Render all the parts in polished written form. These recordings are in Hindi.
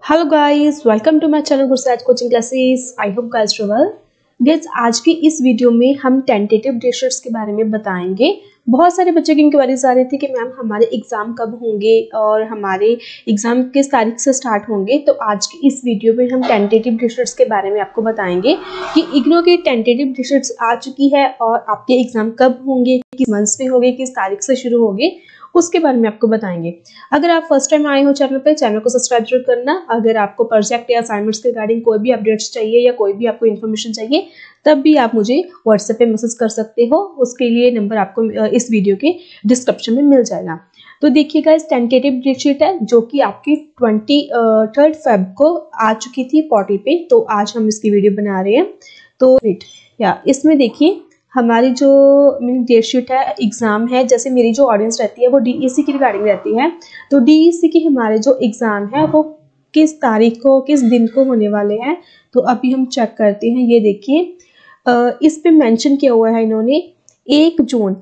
Hello guys, welcome to my channel Gursaj coaching classes. I hope guys do well. Guys, आज की इस वीडियो में हम टेंटेटिव डेट्स के बारे में बताएंगे। बहुत सारे बच्चे की इंक्वायरीज आ रही थी कि मैम हमारे एग्जाम कब होंगे और हमारे एग्जाम किस तारीख से स्टार्ट होंगे। तो आज की इस वीडियो में हम टेंटेटिव डेट्स के बारे में आपको बताएंगे कि इग्नो की टेंटेटिव डेट्स आ चुकी है और आपके एग्जाम कब होंगे, किस मंथ में होंगे, किस तारीख से शुरू होंगे, उसके बारे में आपको बताएंगे। अगर आप फर्स्ट टाइम आए हो चैनल पे, चैनल को सब्सक्राइब जरूर करना। अगर आपको प्रोजेक्ट या असाइनमेंट्स के रिगार्डिंग कोई भी अपडेट्स चाहिए या कोई भी आपको इन्फॉर्मेशन चाहिए, तब भी आप मुझे व्हाट्सएप पे मैसेज कर सकते हो। उसके लिए नंबर आपको इस वीडियो के डिस्क्रिप्शन में मिल जाएगा। तो देखिएगा, इस टेंटेटिव डेट शीट है जो कि आपकी 23 फेब को आ चुकी थी पोर्टल पे। तो आज हम इसकी वीडियो बना रहे हैं। तो इसमें देखिए हमारी जो डेट शीट है, एग्जाम है। जैसे मेरी जो ऑडियंस रहती है वो डीईसी की रिगार्डिंग रहती है। तो डीईसी की हमारे जो एग्जाम है वो किस तारीख को, किस दिन को होने वाले हैं। तो अभी हम चेक करते हैं। ये देखिए, इस पे मेंशन किया हुआ है इन्होंने 1 जून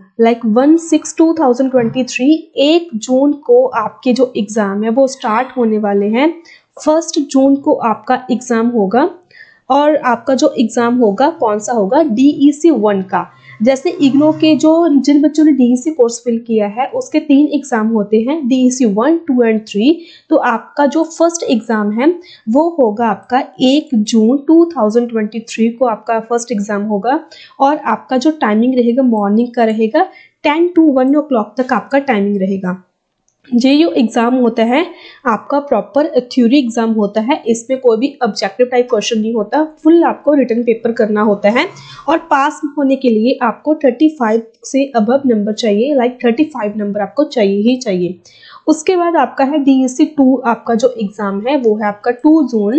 1/6/2023 1 जून को आपके जो एग्जाम है वो स्टार्ट होने वाले हैं। 1 जून को आपका एग्जाम होगा और आपका जो एग्जाम होगा कौन सा होगा, डीईसी 1 का। जैसे इग्नो के जिन बच्चों ने डीईसी कोर्स फिल किया है उसके 3 एग्जाम होते हैं, डीईसी 1, 2 एंड 3। तो आपका जो फर्स्ट एग्जाम है वो होगा आपका 1 जून 2023 को आपका फर्स्ट एग्जाम होगा। और आपका जो टाइमिंग रहेगा मॉर्निंग का रहेगा, 10 to 1 o'clock तक आपका टाइमिंग रहेगा। ये जो एग्जाम होता है आपका प्रॉपर थ्योरी एग्जाम होता है। इसमें कोई भी ऑब्जेक्टिव टाइप क्वेश्चन नहीं होता, फुल आपको रिटन पेपर करना होता है। और पास होने के लिए आपको 35 से अबव नंबर चाहिए, लाइक 35 नंबर आपको चाहिए ही चाहिए। उसके बाद आपका है डीईसी 2। आपका जो एग्जाम है वो है आपका 2 जून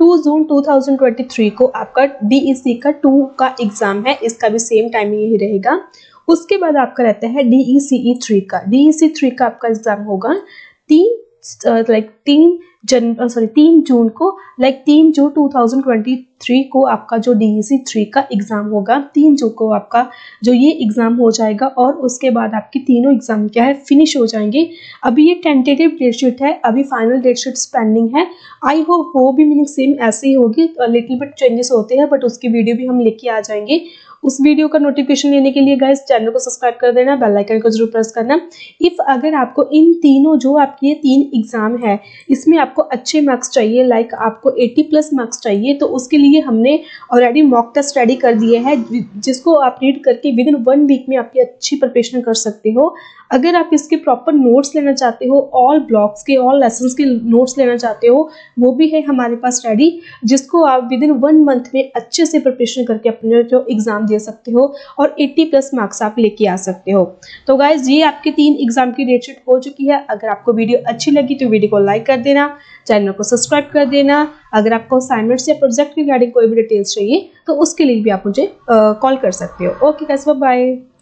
2023 को आपका डीईसी का 2 का एग्जाम है। इसका भी सेम टाइमिंग यही रहेगा। उसके बाद आपका रहता है डीईसीई 3 का। डीईसी 3 का आपका एग्जाम होगा 3 जून को, 3 जून 2023 को आपका जो डीईसी 3 का एग्जाम होगा। 3 जून को आपका जो ये एग्जाम हो जाएगा और उसके बाद आपकी तीनों एग्जाम क्या है, फिनिश हो जाएंगे। अभी ये टेंटेटिव डेट शीट है, अभी फाइनल डेट शीट पेंडिंग है। आई होप वो भी मीनिंग सेम ऐसे ही होगी, लिटिल बिट चेंजेस होते हैं, बट उसकी वीडियो भी हम लेके आ जाएंगे। उस वीडियो का नोटिफिकेशन लेने के लिए गाइस चैनल को सब्सक्राइब कर देना, बेल आइकन को जरूर प्रेस करना। इफ अगर आपको इन तीनों जो आपके ये 3 एग्जाम है इसमें आपको अच्छे मार्क्स चाहिए, लाइक आपको 80+ मार्क्स चाहिए, तो उसके लिए हमने ऑलरेडी मॉक टेस्ट रेडी कर दिए हैं, जिसको आप रीड करके विद इन 1 वीक में आपकी अच्छी प्रिपरेशन कर सकते हो। अगर आप इसके प्रॉपर नोट्स लेना चाहते हो, ऑल ब्लॉक्स के, ऑल लेसन्स के नोट्स लेना चाहते हो, वो भी है हमारे पास रेडी, जिसको आप विद इन 1 मंथ में अच्छे से प्रिपरेशन करके अपने जो एग्जाम दे सकते हो और 80+ मार्क्स आप लेके आ सकते हो। तो गाइज, ये आपके 3 एग्जाम की डेट शीट हो चुकी है। अगर आपको वीडियो अच्छी लगी तो वीडियो को लाइक कर देना, चैनल को सब्सक्राइब कर देना। अगर आपको असाइनमेंट्स या प्रोजेक्ट की रिगार्डिंग कोई भी डिटेल्स चाहिए तो उसके लिए भी आप मुझे कॉल कर सकते हो। Okay guys, bye bye.